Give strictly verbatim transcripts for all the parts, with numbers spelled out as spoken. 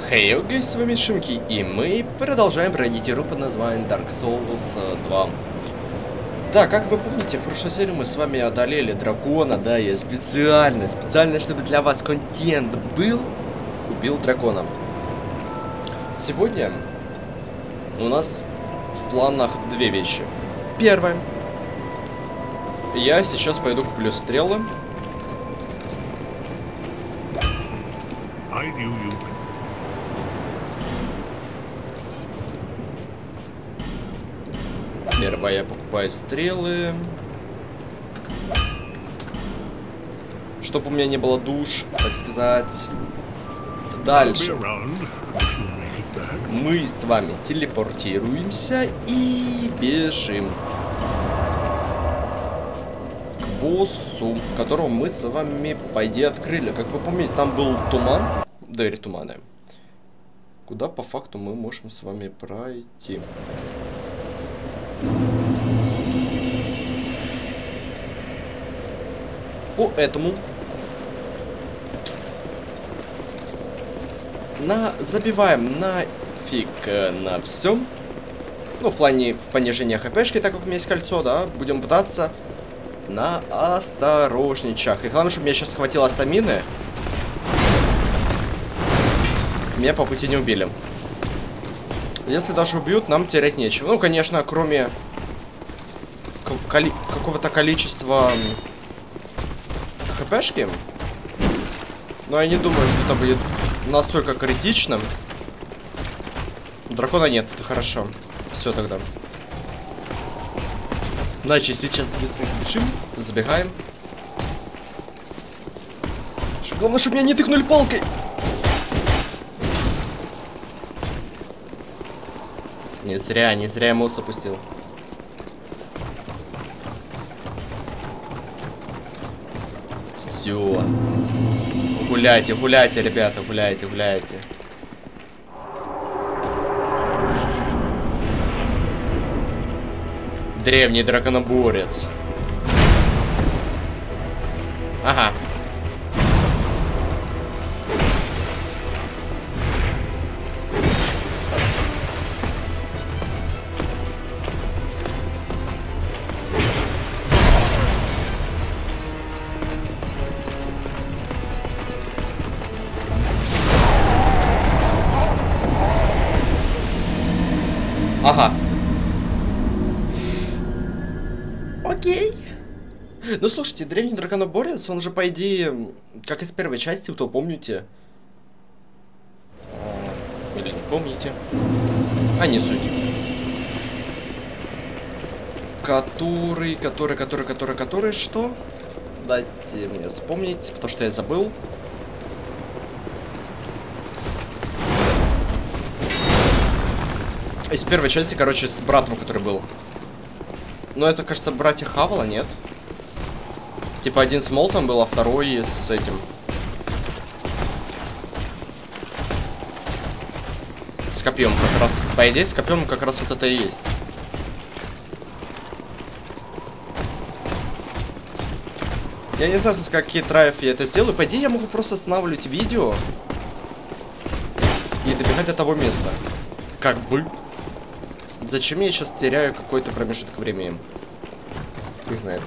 Хей, окей, с вами Шимки, и мы продолжаем пройти игру под названием Dark Souls два. Да, как вы помните, в прошлой серии мы с вами одолели дракона, да, я специально, специально, чтобы для вас контент был, убил дракона. Сегодня у нас в планах две вещи. Первое. Я сейчас пойду куплю стрелы. Первое, я покупаю стрелы. Чтобы у меня не было душ, так сказать. Дальше. Мы с вами телепортируемся и бежим к боссу, которого мы с вами, по идее, открыли. Как вы помните, там был туман. Дверь тумана. Куда по факту мы можем с вами пройти. Поэтому на забиваем нафиг на всем. Ну, в плане понижения хпшки, так как у меня есть кольцо, да, будем пытаться на осторожничах. И главное, чтобы меня сейчас хватило стамины. Меня по пути не убили. Если даже убьют, нам терять нечего. Ну, конечно, кроме коли какого-то количества хпшки. Но я не думаю, что это будет настолько критичным. Дракона нет, это хорошо. Все тогда. Значит, сейчас бежим, забегаем. Главное, чтобы меня не тыкнули палкой. Не зря, не зря я мус опустил. Все. Гуляйте, гуляйте, ребята, гуляйте, гуляйте. Древний драконоборец. Ага. Ага. Окей. Ну, слушайте, древний драконоборец, он же, по идее, как из первой части, то помните? Или не помните? А, не суть. Который, который, который, который, который, что? Дайте мне вспомнить, потому что я забыл. Из первой части, короче, с братом, который был. Но это, кажется, братья Хавала, нет? Типа один с молотом был, а второй с этим. С копьем как раз. По идее, с копьем как раз вот это и есть. Я не знаю, с каких траев я это сделаю. По идее, я могу просто останавливать видео и добегать до того места. Как бы. Зачем я сейчас теряю какой-то промежуток времени? Кто знает.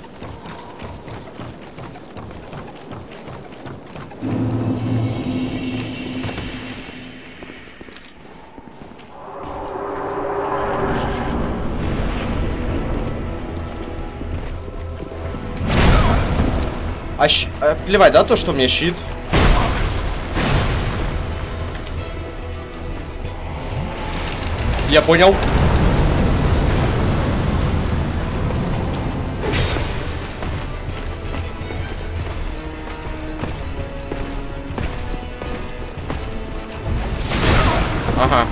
А, щ... а плевать, да, то, что у меня щит? Я понял. Ага.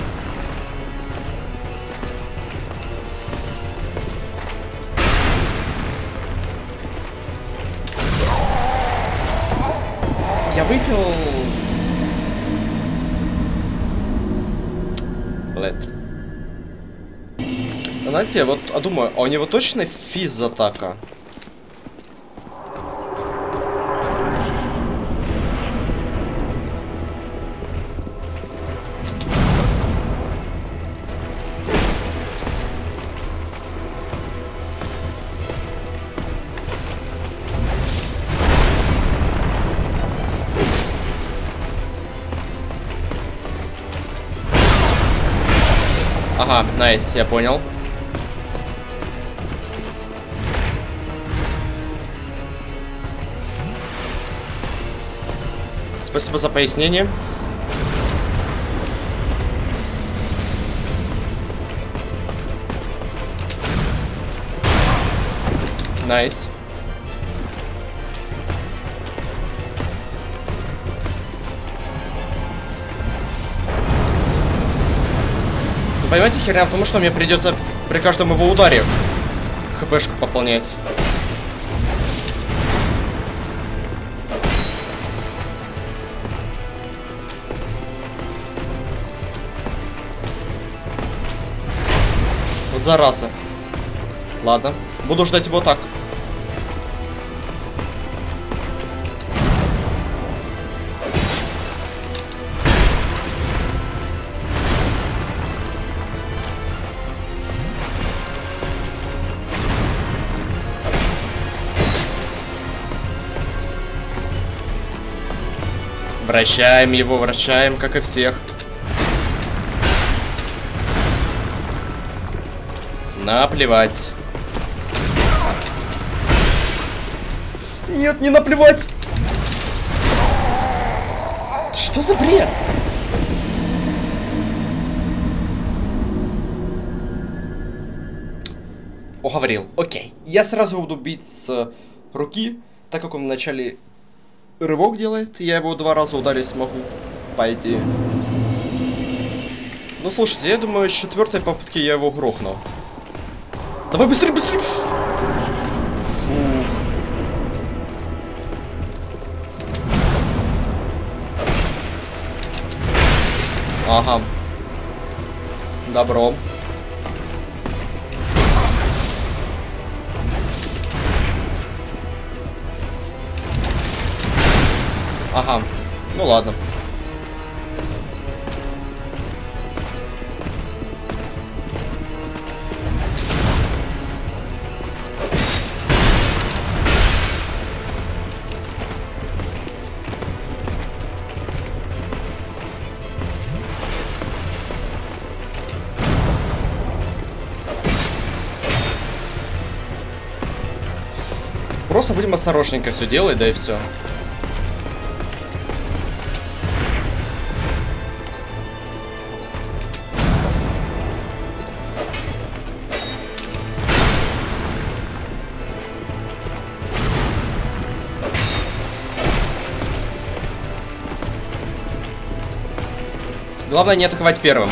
Я выпил... Блэд. Знаете, вот, а думаю, а у него точно физ-атака? Ага, найс, я понял. Спасибо за пояснение. Найс. Понимаете, херня в том, что мне придется при каждом его ударе хпшку пополнять. Вот зараза. Ладно, буду ждать его так. Вращаем его, вращаем, как и всех. Наплевать. Нет, не наплевать. Что за бред? Уговорил. Окей. Я сразу буду бить с руки, так как он вначале рывок делает. Я его два раза ударить смогу, по идее. Ну, слушайте, я думаю, с четвертой попытки я его грохну. Давай быстрее, быстрее! Фу. Ага. Добро. Ага. Ну ладно. Просто будем осторожненько все делать, да и все. Главное не атаковать первым.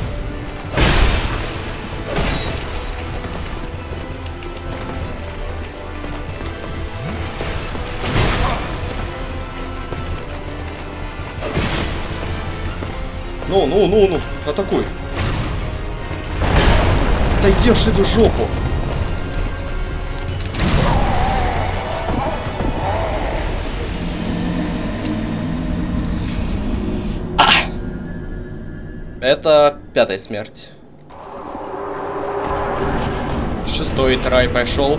Ну, ну, ну, ну, атакуй. Да идешь ты в жопу. А! Это пятая смерть. Шестой трай пошел.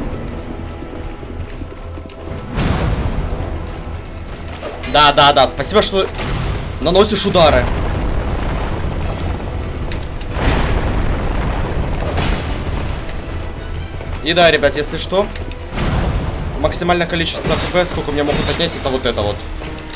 Да, да, да, спасибо, что наносишь удары. И да, ребят, если что, максимальное количество хп, сколько у меня могут отнять, это вот это вот.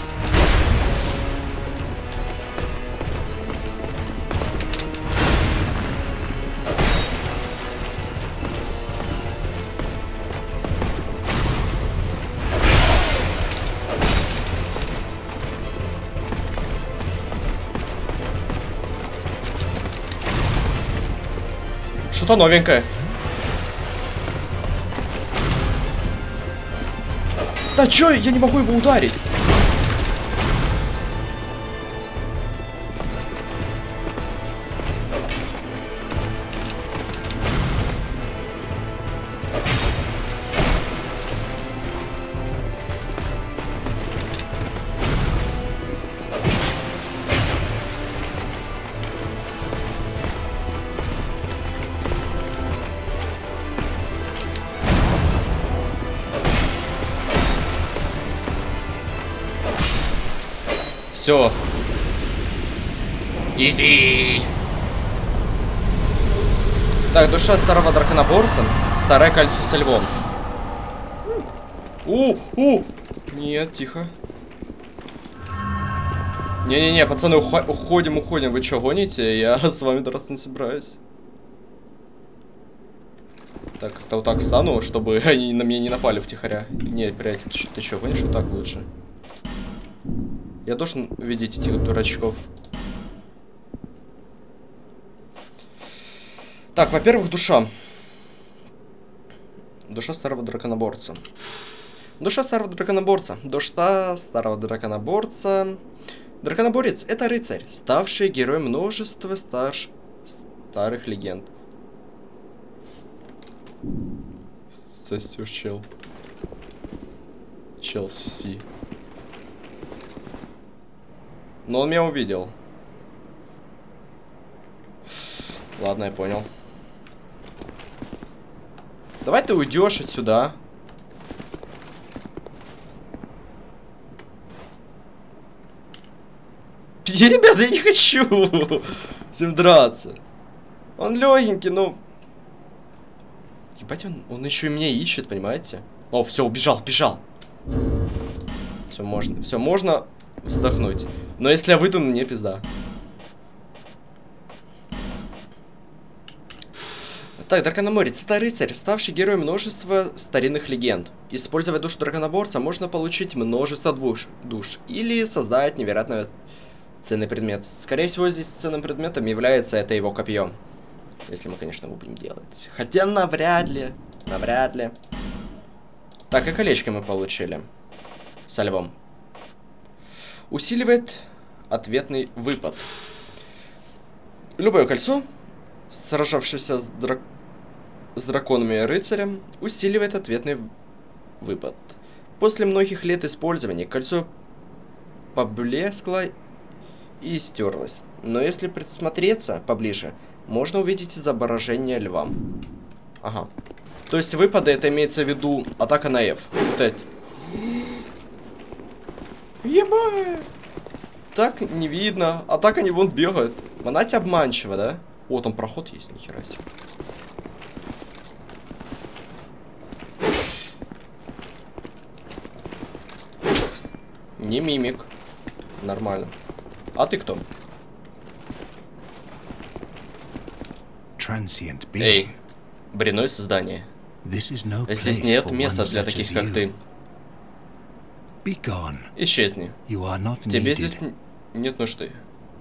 Что-то новенькое. Да чё, я не могу его ударить? Все. Изи. Так, душа старого драконоборца. Старое кольцо со львом. У, у! Нет, тихо. Не-не-не, пацаны, уходим, уходим. Вы что, гоните? Я с вами драться не собираюсь. Так, как-то вот так встану, чтобы они на меня не напали втихаря. Нет, приятель, ты, ты что, гонишь? Вот так лучше. Я должен видеть этих дурачков. Так, во-первых, душа. Душа старого драконоборца. Душа старого драконоборца. Душа старого драконоборца. Драконоборец — это рыцарь, ставший героем множества старш... старых легенд. Сосёшь, чел. Чел, соси. Но он меня увидел. Ладно, я понял. Давай ты уйдешь отсюда. Ребята, я не хочу с ним драться. Он легенький, но... Ебать, он, он еще и меня ищет, понимаете? О, все, убежал, бежал. Все, можно, все, можно вздохнуть. Но если я выйду, мне пизда. Так, дракономорец — это рыцарь, ставший героем множества старинных легенд. Используя душу драконоборца, можно получить множество душ, душ или создать невероятно ценный предмет. Скорее всего, здесь ценным предметом является это его копье. Если мы, конечно, его будем делать. Хотя навряд ли. Навряд ли. Так, и колечко мы получили. Со львом. Усиливает ответный выпад. Любое кольцо, сражавшееся с, драк... с драконами и рыцарем, усиливает ответный выпад. После многих лет использования кольцо поблескло и стерлось. Но если присмотреться поближе, можно увидеть изображение льва. Ага. То есть выпады — это имеется в виду атака на F. Вот это. Ебать! Так не видно. А так они вон бегают. Монать обманчиво, да? О, там проход есть, нихера себе. Не мимик. Нормально. А ты кто? Эй, бренное создание. Здесь нет места для таких, как ты. Исчезни. В тебе здесь нет нужды.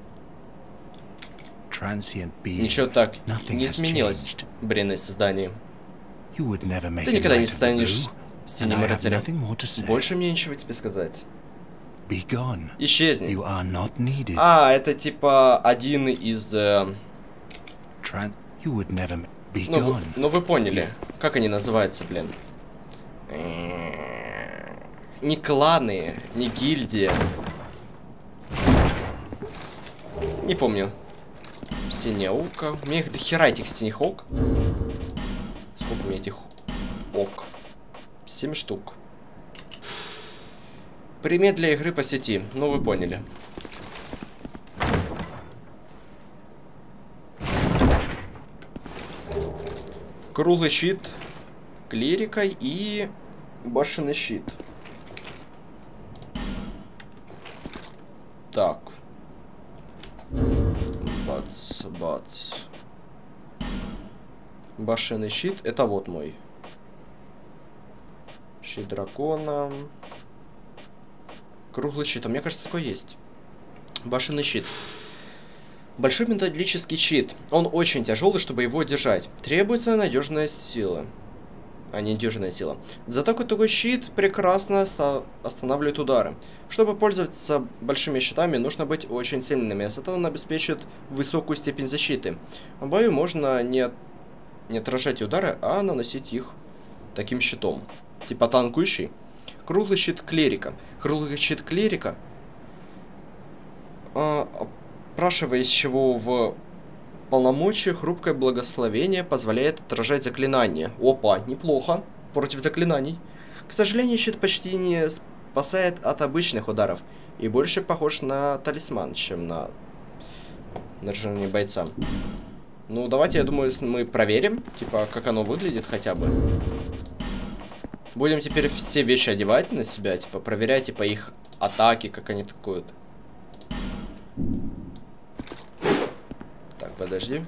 Ничего так не изменилось, бренное создание. Ты никогда не станешь синим рыцарем. Больше мне ничего тебе сказать. Исчезни. А, это типа один из... Э... Ну, вы, ну вы поняли, как они называются, блин. Не кланы, не гильдия. Не помню. Синяя ока. У меня их до хера этих синих ок. Сколько у меня этих ок? Семь штук. Пример для игры по сети. Ну вы поняли. Круглый щит клирика и башенный щит. Так. Бац, бац. Башенный щит. Это вот мой. Щит дракона. Круглый щит. А мне кажется, такой есть. Башенный щит. Большой металлический щит. Он очень тяжелый, чтобы его держать. Требуется надежная сила. А не надежная сила. Зато такой щит прекрасно останавливает удары. Чтобы пользоваться большими щитами, нужно быть очень сильными. Зато он обеспечит высокую степень защиты. В бою можно не, не отражать удары, а наносить их таким щитом. Типа танкующий. Круглый щит клирика. Круглый щит клирика. А, Опрашивающего в полномочия хрупкое благословение позволяет отражать заклинания. Опа, неплохо. Против заклинаний. К сожалению, щит почти не спасает от обычных ударов. И больше похож на талисман, чем на наряжение бойца. Ну, давайте, я думаю, мы проверим, типа, как оно выглядит хотя бы. Будем теперь все вещи одевать на себя, типа, проверять, типа, их атаки, как они атакуют. Так, подожди.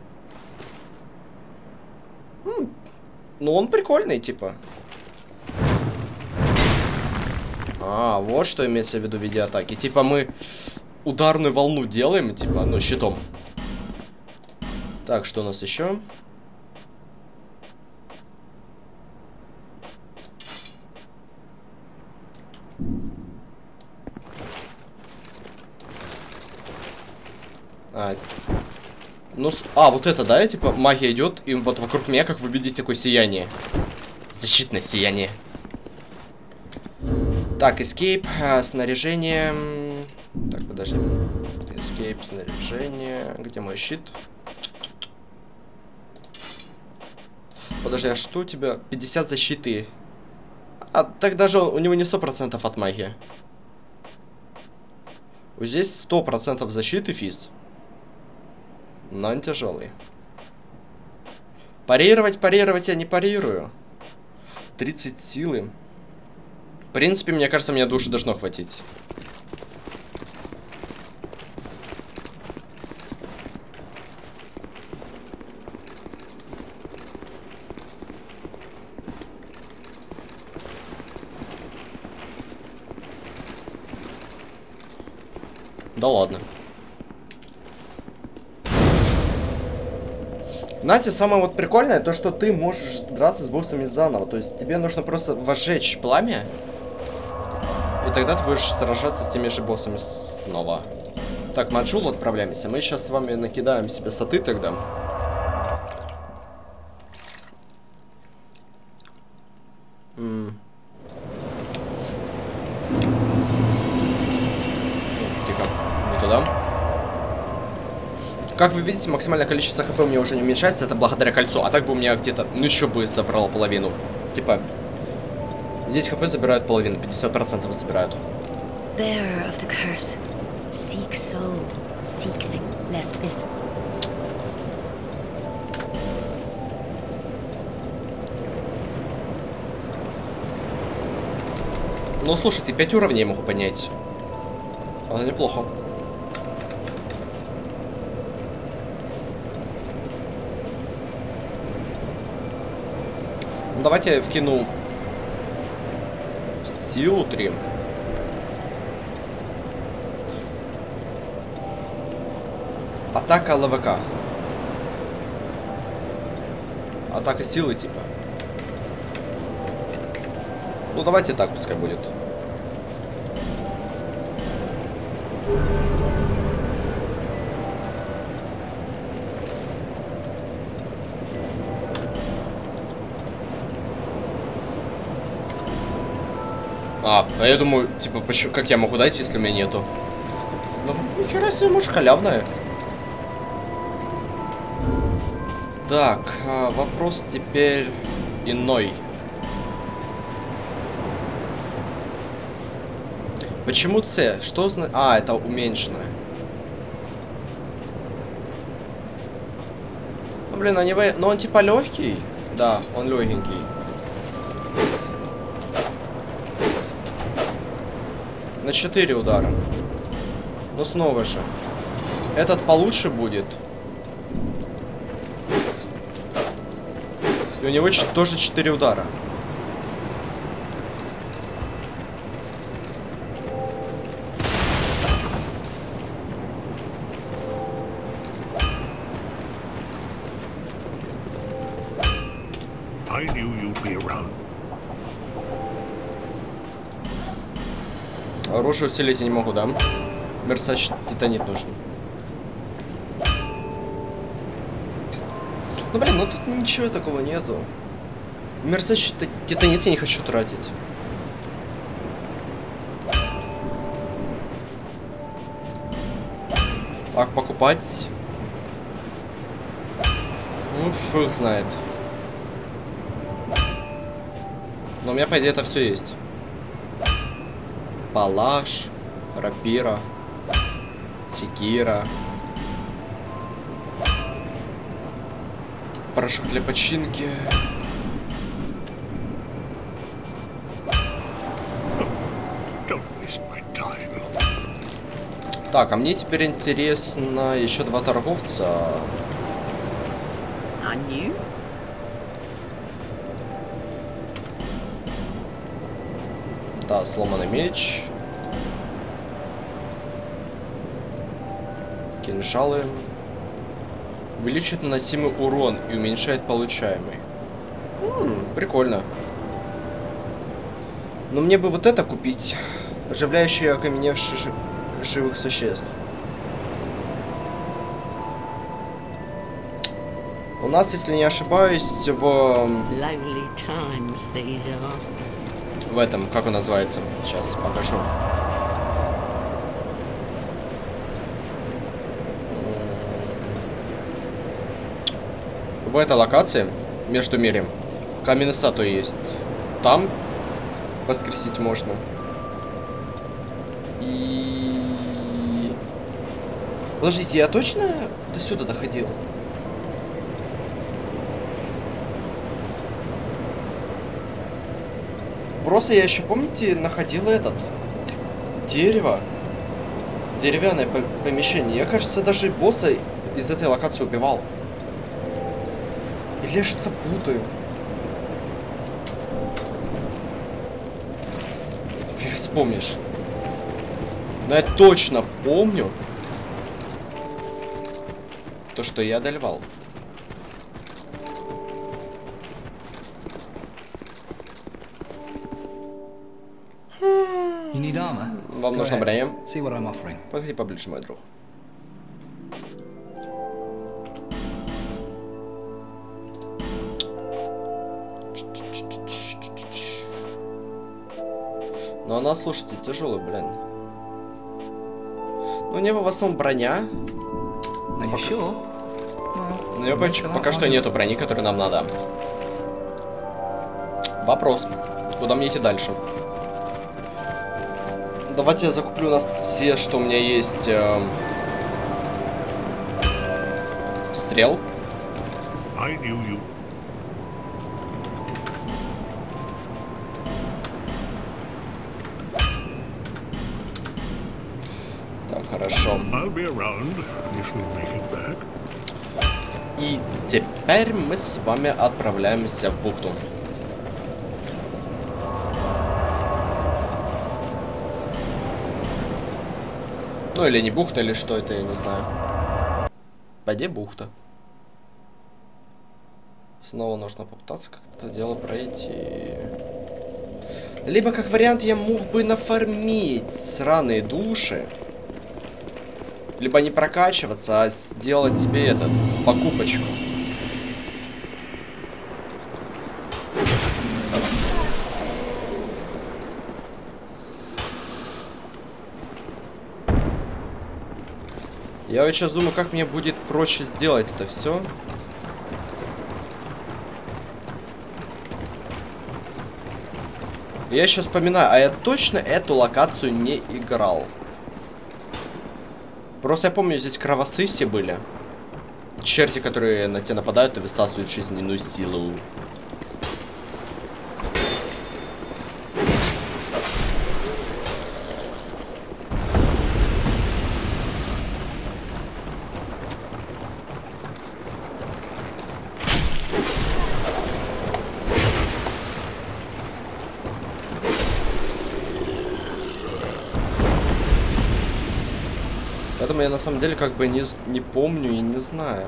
М, ну, он прикольный, типа. А, вот что имеется в виду в виде атаки. Типа, мы ударную волну делаем, типа, ну, щитом. Так, что у нас еще? А, ну, с... а, вот это, да, типа, магия идет, и вот вокруг меня, как вы видите, такое сияние. Защитное сияние. Так, escape, а, снаряжение. Так, подожди. Escape, снаряжение. Где мой щит? Подожди, а что у тебя? пятьдесят защиты. А, так даже у него не сто процентов от магии. Здесь сто процентов защиты, физ. Но он тяжелый. Парировать, парировать я не парирую. тридцать силы. В принципе, мне кажется, мне души должно хватить. Да ладно. Знаете, самое вот прикольное, то что ты можешь драться с боссами заново. То есть тебе нужно просто возжечь пламя. И тогда ты будешь сражаться с теми же боссами снова. Так, Маджулу отправляемся. Мы сейчас с вами накидаем себе соты тогда. М. Тихо, не туда. Как вы видите, максимальное количество хп у меня уже не уменьшается, это благодаря кольцу. А так бы у меня где-то, ну еще бы забрало половину. Типа, здесь хп забирают половину, пятьдесят процентов забирают. Ну слушай, ты пять уровней могу поднять. Это неплохо. Давайте я вкину в силу три. Атака ЛВК. Атака силы типа. Ну давайте так пускай будет. А, а я думаю, типа, почему, как я могу дать, если у меня нету? Ну, нихера себе, может, халявная. Так, а, вопрос теперь иной. Почему С? Что значит? А, это уменьшенное. Ну, блин, они... Ну, он типа легкий. Да, он легенький. На четыре удара. Но снова же. Этот получше будет. И у него тоже четыре удара. I knew you'd be around. Оружие усилить я не могу, да? Мерсач титанит нужен. Ну блин, ну тут ничего такого нету. Мерсач титанит я не хочу тратить. Так, покупать. Ну, фиг знает. Но у меня, по идее, это все есть. Палаш, рапира, секира. Порошок для починки. Так, а мне теперь интересно еще два торговца. Да, сломанный меч. Кинжалы. Увеличивает наносимый урон и уменьшает получаемый. М-м, прикольно. Но мне бы вот это купить. Оживляющие окаменевшие жи живых существ. У нас, если не ошибаюсь, в... В этом, как он называется? Сейчас покажу. В этой локации, между мирем, каменная статуя есть. Там воскресить можно. И... Подождите, я точно до сюда доходил? Просто я еще, помните, находил этот... Дерево. Деревянное помещение. Я, кажется, даже босса из этой локации убивал. Или я что-то путаю? Фиг вспомнишь. Но я точно помню то, что я одолевал. Вам нужна броня? Подходи поближе, мой друг. Но она, слушайте, тяжелая, блин. Ну, у него в основном броня. Но пока... У него пока, пока что нету брони, которой нам надо. Вопрос. Куда мне идти дальше? Давайте я закуплю у нас все, что у меня есть. Э... Стрел. Так, хорошо. И теперь мы с вами отправляемся в бухту. Ну или не бухта, или что это, я не знаю. Пойди бухта. Снова нужно попытаться как-то дело пройти. Либо, как вариант, я мог бы нафармить сраные души. Либо не прокачиваться, а сделать себе этот, покупочку. Я вот сейчас думаю, как мне будет проще сделать это все. Я сейчас вспоминаю, а я точно эту локацию не играл. Просто я помню, здесь кровосыси были. Черти, которые на тебя нападают и высасывают жизненную силу. Поэтому я на самом деле как бы не, не помню и не знаю.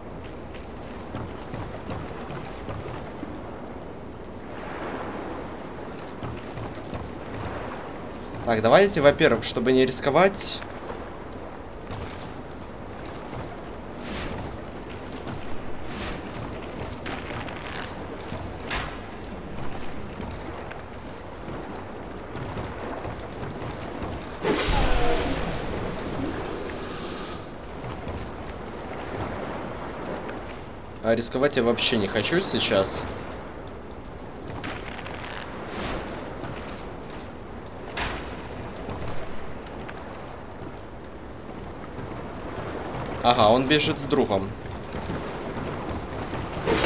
Так, давайте, во-первых, чтобы не рисковать... А рисковать я вообще не хочу сейчас. Ага, он бежит с другом.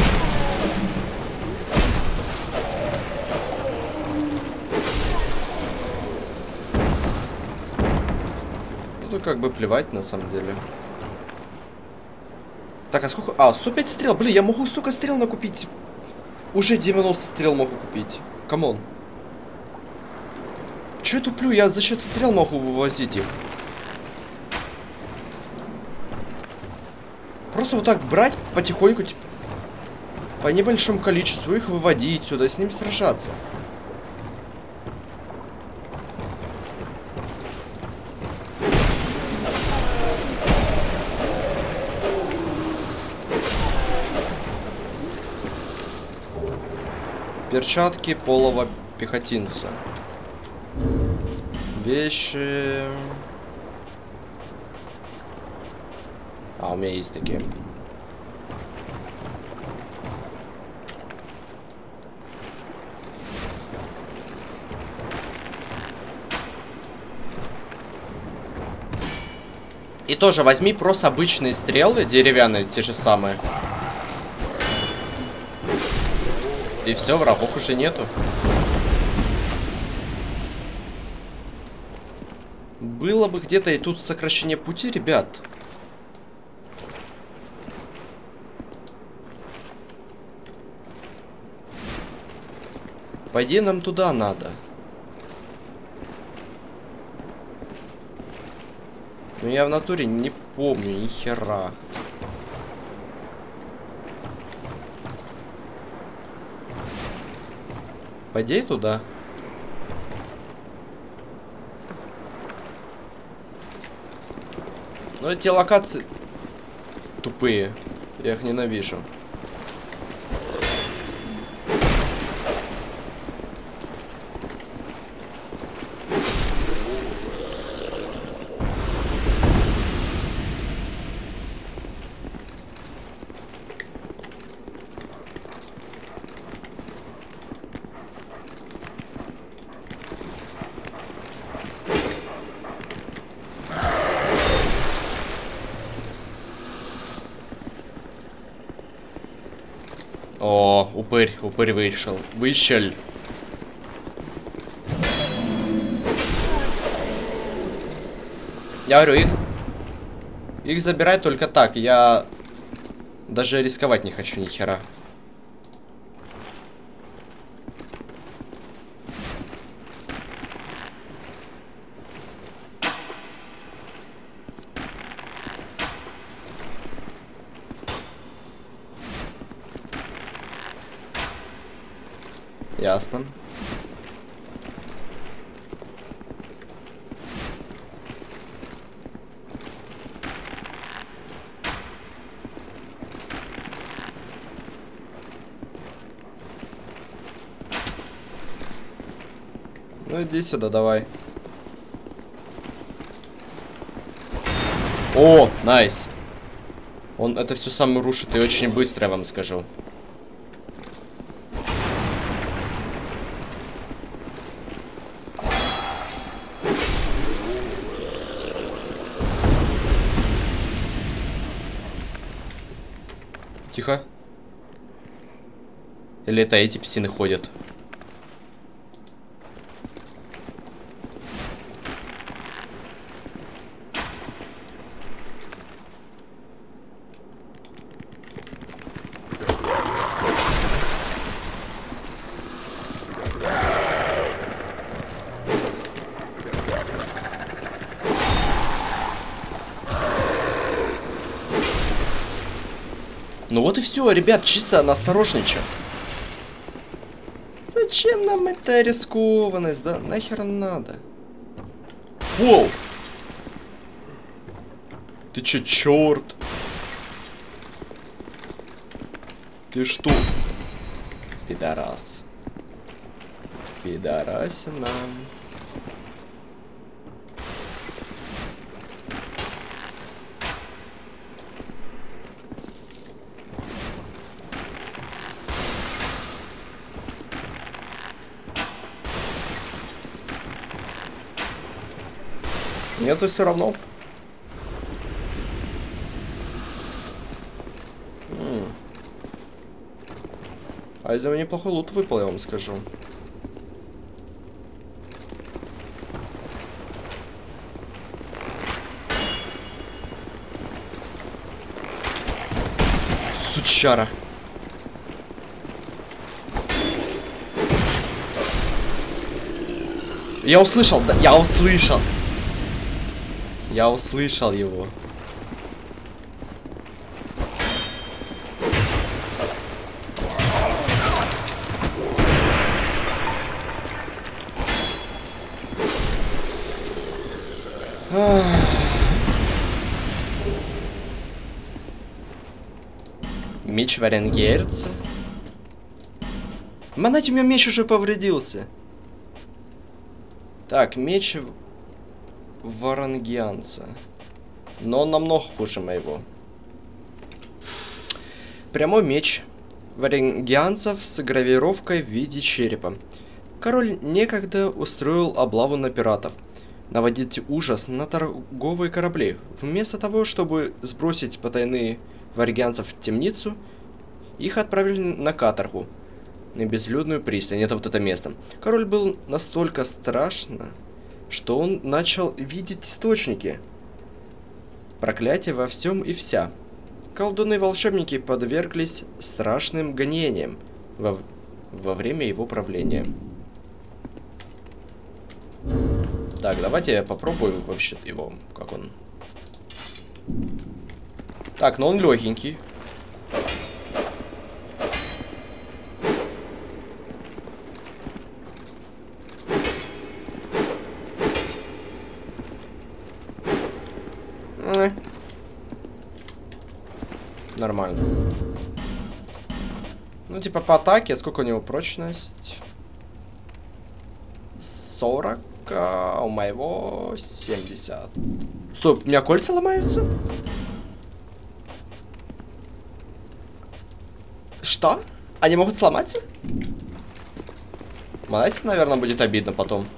как бы плевать на самом деле. Так, а сколько... А, сто пять стрел. Блин, я могу столько стрел накупить. Уже девяносто стрел могу купить. Камон. Че я туплю? Я за счет стрел могу вывозить их. Просто вот так брать потихоньку, типа, по небольшому количеству их выводить сюда, с ними сражаться. Перчатки полого пехотинца. Вещи. А, у меня есть такие. И тоже возьми просто обычные стрелы, деревянные, те же самые. И все, врагов уже нету. Было бы где-то и тут сокращение пути, ребят. По идее, нам туда надо. Но я в натуре не помню ни хера. По идее, туда. Но эти локации тупые. Я их ненавижу. О, упырь, упырь вышел. Вышел. Я говорю, их... Их забирать только так. Я даже рисковать не хочу ни хера. Ясно. Ну иди сюда, давай. О, найс. Он это все сам рушит и очень быстро, я вам скажу. Тихо. Или это эти псины ходят? Ну вот и все, ребят, чисто наосторожничаем. Зачем нам эта рискованность, да? Нахер надо? Воу! Ты че, черт? Ты что? Пидорас. Пидорасина. Нету все равно. М-м. А из него неплохой лут выпал, я вам скажу. Сучара. Я услышал, да, я услышал. Я услышал его. Меч варенгерца. Манать, у меня меч уже повредился. Так, меч варангианца. Но он намного хуже моего. Прямой меч варенгианцев с гравировкой в виде черепа. Король некогда устроил облаву на пиратов. Наводить ужас на торговые корабли. Вместо того, чтобы сбросить потайные варягианцев в темницу, их отправили на каторгу, на безлюдную пристань. Это вот это место. Король был настолько страшно, что он начал видеть источники. Проклятие во всем и вся. Колдуны и волшебники подверглись страшным гонениям во, во время его правления. Так, давайте я попробую вообще его, как он. Так, но он легенький. Э. Нормально. Ну, типа по атаке, сколько у него прочность? сорок. А у моего семьдесят. Стоп, у меня кольца ломаются? Что? Они могут сломаться? Знаете, наверное, будет обидно потом.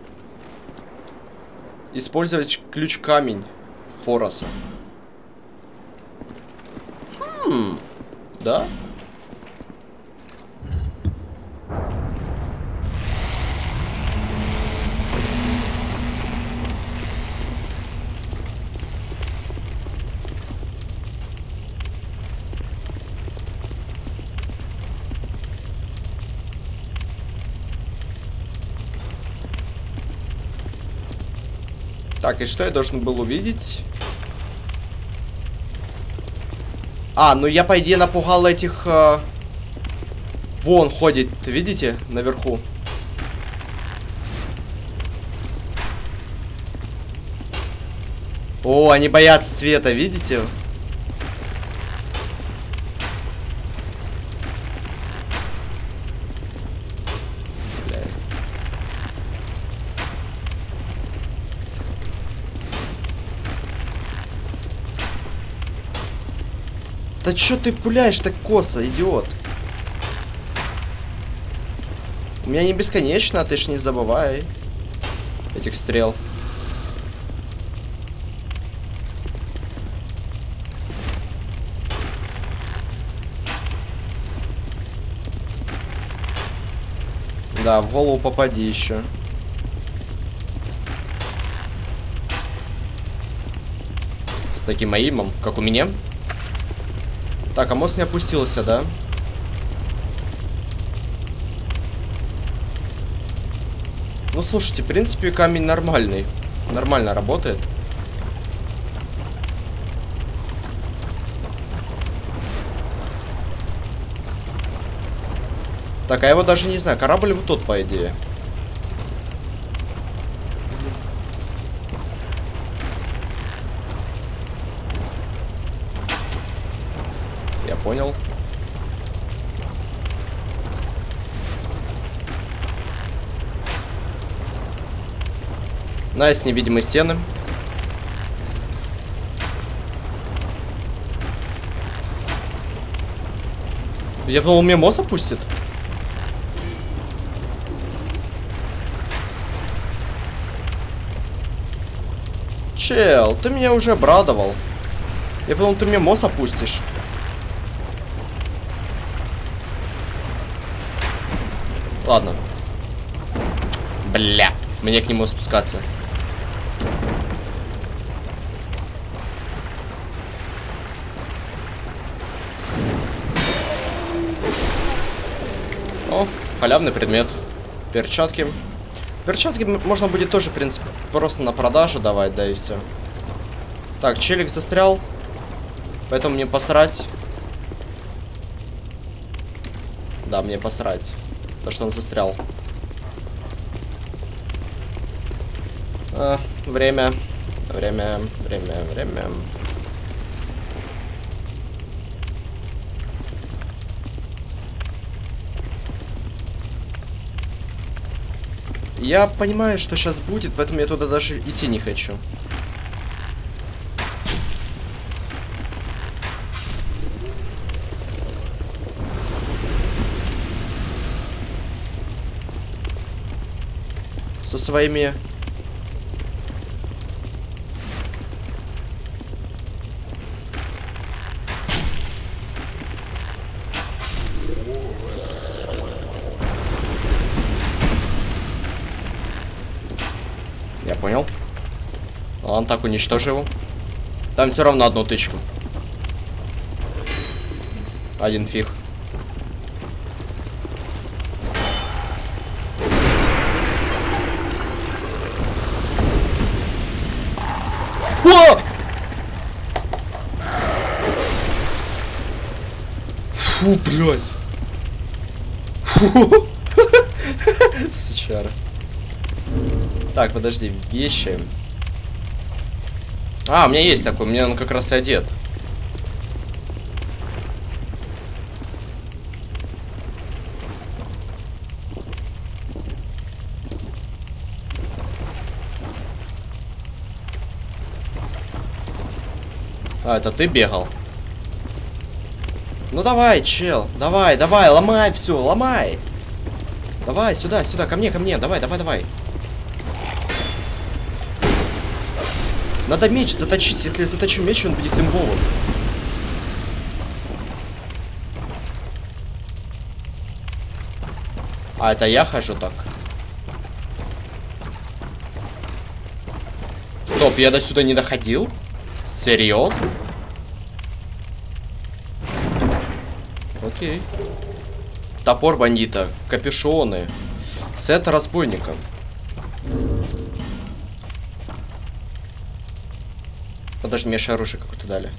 Использовать ключ-камень Фороса. Хм, да? Так, и что я должен был увидеть? А, ну я, по идее, напугал этих... Э... Вон ходит, видите, наверху. О, они боятся света, видите? Да чё ты пуляешь так косо, идиот? У меня не бесконечно, ты ж не забывай этих стрел. Да, в голову попади еще. С таким аимом, как у меня. Так, а мост не опустился, да? Ну, слушайте, в принципе, камень нормальный. Нормально работает. Так, а я его даже не знаю. Корабль вот тот, по идее. Я понял. Найс, невидимые стены. Я думал, мне мост опустит. Чел, ты меня уже обрадовал. Я подумал, ты мне мост опустишь. Ладно. Бля, мне к нему спускаться. О, халявный предмет. Перчатки. Перчатки можно будет тоже, в принципе, просто на продажу давать, да и все. Так, челик застрял. Поэтому мне посрать. Да, мне посрать. То, что он застрял. А, время. Время. Время. Время. Я понимаю, что сейчас будет, поэтому я туда даже идти не хочу. Со своими... Я понял. Ладно, так уничтожу его. Там все равно одну тычку. Один фиг. О! Фу, блядь. Фу. Сучара. Так, подожди, вещи. А, у меня есть такой, мне он как раз и одет. А, это ты бегал? Ну давай, чел, давай, давай, ломай все, ломай. Давай, сюда, сюда, ко мне, ко мне, давай, давай, давай. Надо меч заточить. Если я заточу меч, он будет имбовым. А, это я хожу так. Стоп, я до сюда не доходил? Серьезно? Окей. Топор бандита. Капюшоны. Сет разбойника. Подожди, мне же оружие какое-то дали.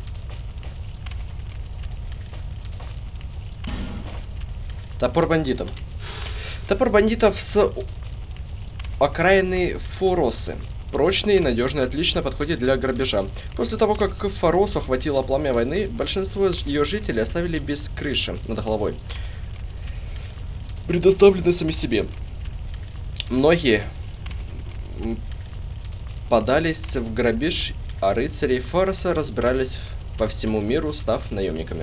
Топор бандитов. Топор бандитов с окраины Форосы. Прочный и надежный, отлично подходит для грабежа. После того, как Форосу охватило пламя войны, большинство ее жителей оставили без крыши над головой. Предоставлены сами себе. Многие подались в грабеж, а рыцари Фороса разбирались по всему миру, став наемниками.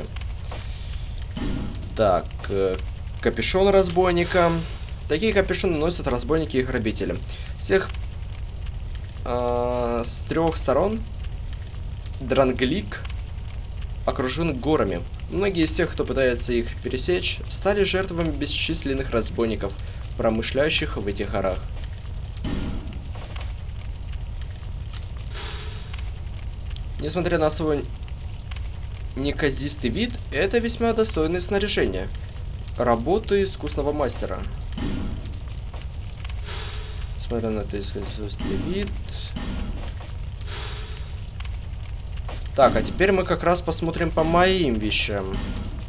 Так, капюшон разбойника. Такие капюшоны носят разбойники и грабители. Всех э, с трех сторон Дранглик окружен горами. Многие из тех, кто пытается их пересечь, стали жертвами бесчисленных разбойников, промышляющих в этих горах. Несмотря на свой неказистый вид, это весьма достойное снаряжение. Работа искусного мастера. Несмотря на это искусственный вид. Так, а теперь мы как раз посмотрим по моим вещам.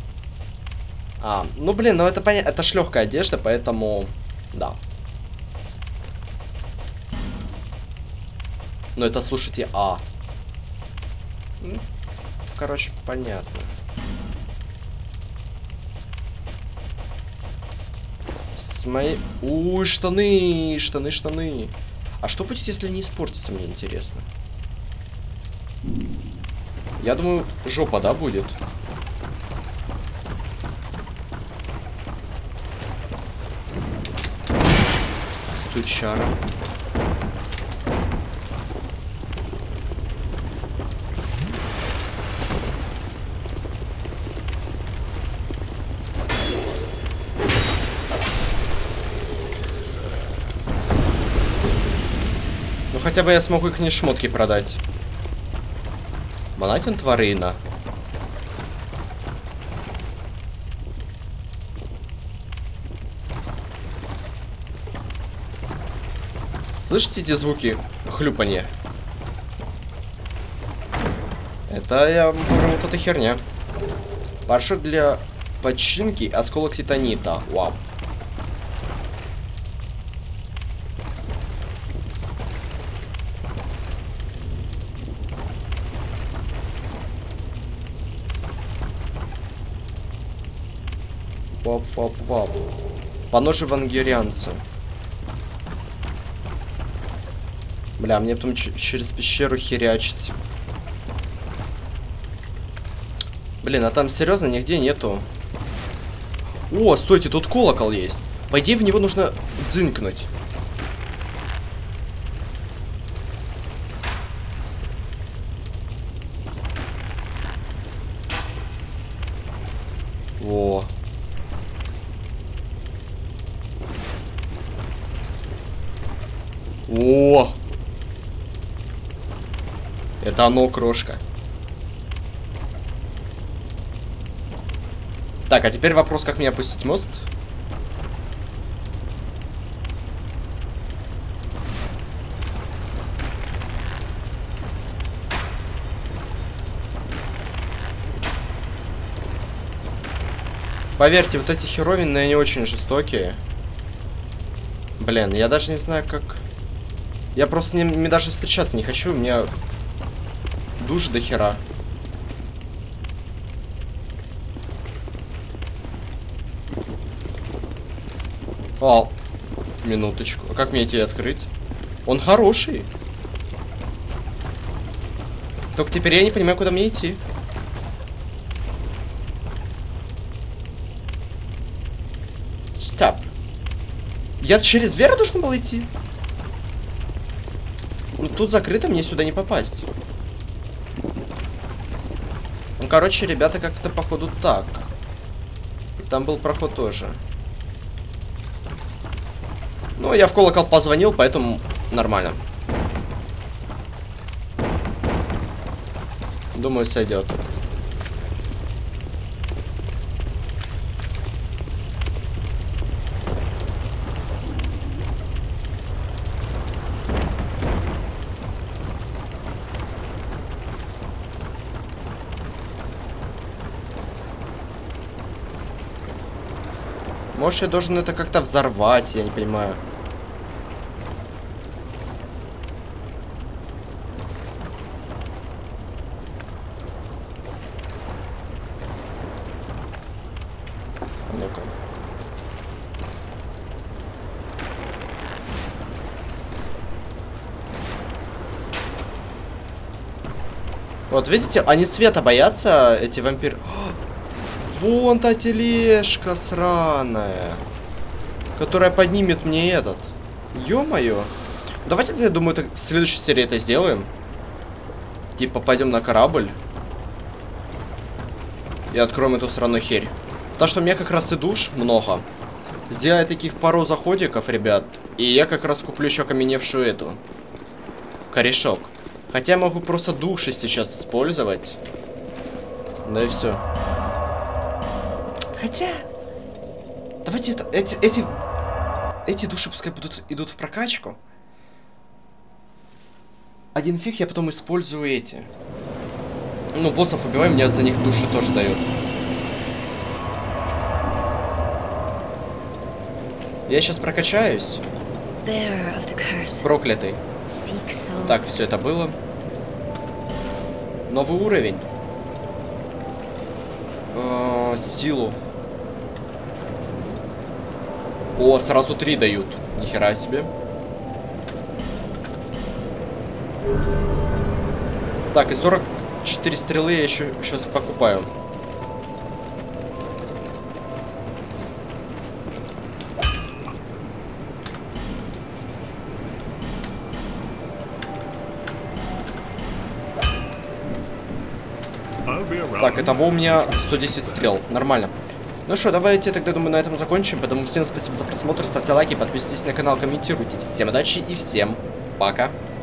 А, ну блин, ну это понятно, это ж легкая одежда, поэтому да. Но это, слушайте, а. Ну, короче, понятно. С моей... Ой, штаны, штаны, штаны. А что будет, если они испортятся, мне интересно. Я думаю, жопа, да, будет? Сучара. Ну хотя бы я смогу их не шмотки продать. Монатин тварина. Слышите эти звуки хлюпанья? Это, я вам говорю, вот эта херня. Порошок для починки, осколок титанита. Вау. Вап-вап-вап. Поножи вангерианца. Бля, мне потом через пещеру херячить. Блин, а там серьезно нигде нету. О, стойте, тут колокол есть. По идее, в него нужно дзынькнуть. О. О. Это оно, крошка. Так, а теперь вопрос, как мне опустить мост? Поверьте, вот эти херовины, они очень жестокие. Блин, я даже не знаю, как... Я просто с ними даже встречаться не хочу, у меня душ до хера. О, минуточку. А как мне эти открыть? Он хороший. Только теперь я не понимаю, куда мне идти. Стоп. Я через веру должен был идти? Ну, тут закрыто, мне сюда не попасть. Ну, короче, ребята, как-то походу так. Там был проход тоже. Ну, я в колокол позвонил, поэтому нормально. Думаю, сойдет. Может, я должен это как-то взорвать, я не понимаю. Ну-ка. Вот видите, они света боятся, эти вампиры. Вон та тележка сраная, которая поднимет мне этот. Ё-моё. Давайте, я думаю, так в следующей серии это сделаем. Типа, пойдем на корабль и откроем эту сраную херь. Потому что у меня как раз и душ много. Сделай таких пару заходиков, ребят. И я как раз куплю еще окаменевшую эту. Корешок. Хотя я могу просто души сейчас использовать. Да и все. Хотя... Давайте это, эти, эти, эти души пускай будут, идут в прокачку. Один фиг, я потом использую эти. Ну, боссов убиваем, мне за них души тоже дают. Я сейчас прокачаюсь. Проклятый. Так, все это было. Новый уровень. Э -э, силу. О, сразу три дают. Нихера себе. Так, и сорок четыре стрелы я еще сейчас покупаю. Так, итого у меня сто десять стрел. Нормально. Ну что, давайте тогда, думаю, на этом закончим. Поэтому всем спасибо за просмотр, ставьте лайки, подписывайтесь на канал, комментируйте. Всем удачи и всем пока.